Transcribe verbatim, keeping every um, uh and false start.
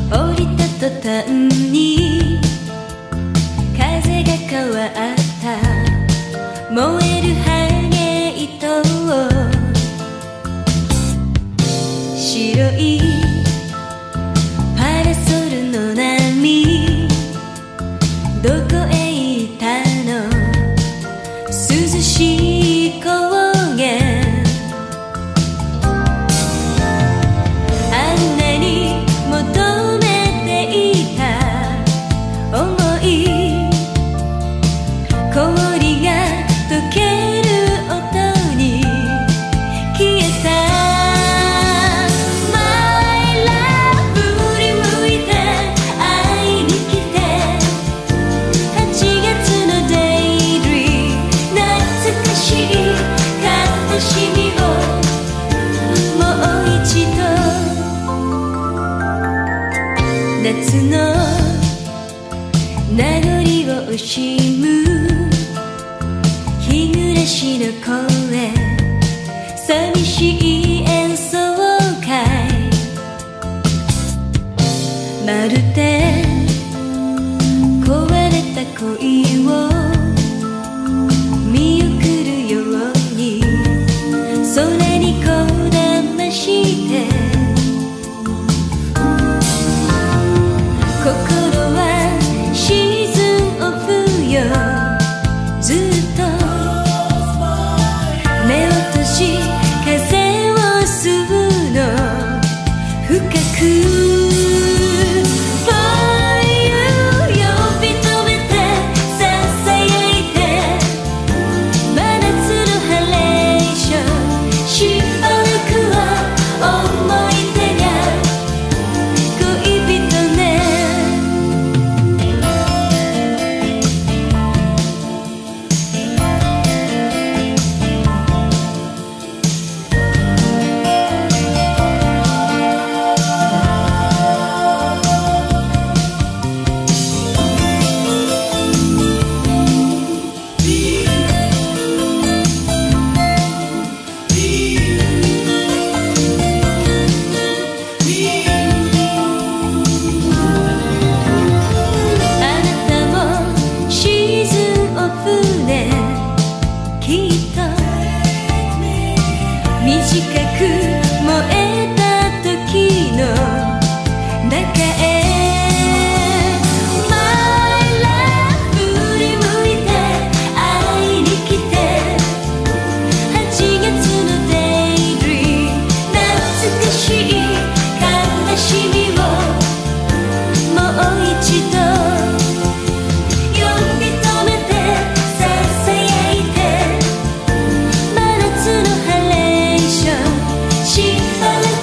降りた途端に風が変わった燃えるハゲ糸を白いパラソルの波どこへ行ったの涼しい高原あんなに求めていた想い氷が溶ける音に消えた夏の名残を惜しむ日暮らしの声寂しい演奏会まるで壊れた恋を見送るように空にこだまして心はシーズンオフよずっと目を閉じ風を吸うの深く短く燃えた時の中へ My love 振り向いて会いに来てはちがつの Daydream 懐かしい悲しみをもう一度呼び止めてささやいて真夏の晴れしばらく